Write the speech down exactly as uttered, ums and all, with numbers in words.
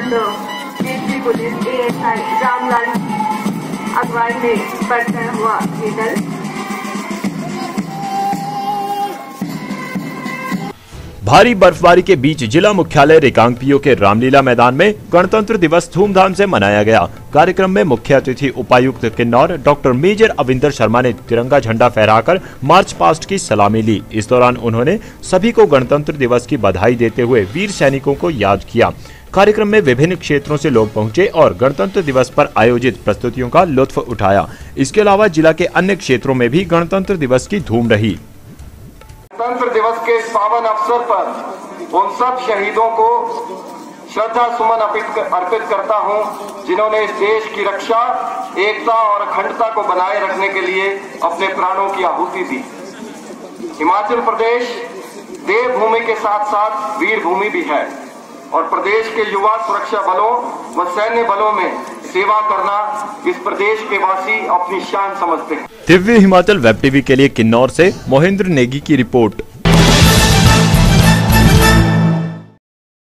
Doctor DC police ASI Ramlal Agarwal ने बढ़कर हुआ ये दल। भारी बर्फबारी के बीच जिला मुख्यालय रिकांगपिओ के रामलीला मैदान में गणतंत्र दिवस धूमधाम से मनाया गया। कार्यक्रम में मुख्य अतिथि उपायुक्त किन्नौर डॉक्टर मेजर अविंदर शर्मा ने तिरंगा झंडा फहराकर मार्च पास्ट की सलामी ली। इस दौरान उन्होंने सभी को गणतंत्र दिवस की बधाई देते हुए वीर सैनिकों को याद किया। कार्यक्रम में विभिन्न क्षेत्रों से लोग पहुंचे और गणतंत्र दिवस पर आयोजित प्रस्तुतियों का लुत्फ उठाया। इसके अलावा जिला के अन्य क्षेत्रों में भी गणतंत्र दिवस की धूम रही। गणतंत्र दिवस के पावन अवसर पर उन सब शहीदों को श्रद्धा सुमन अर्पित करता हूं, जिन्होंने इस देश की रक्षा, एकता और अखंडता को बनाए रखने के लिए अपने प्राणों की आहुति दी। हिमाचल प्रदेश देवभूमि के साथ साथ वीर भूमि भी है और प्रदेश के युवा सुरक्षा बलों व सैन्य बलों में सेवा करना इस प्रदेश के वासी अपनी शान समझते हैं। दिव्य हिमाचल वेब टीवी के लिए किन्नौर से मोहिंद्र नेगी की रिपोर्ट।